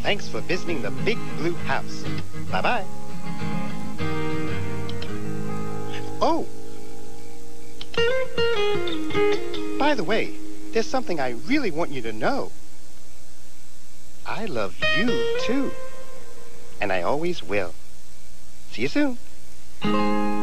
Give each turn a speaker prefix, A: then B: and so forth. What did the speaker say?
A: Thanks for visiting the Big Blue House. Bye-bye. Oh! By the way, there's something I really want you to know. I love you, too. And I always will. See you soon.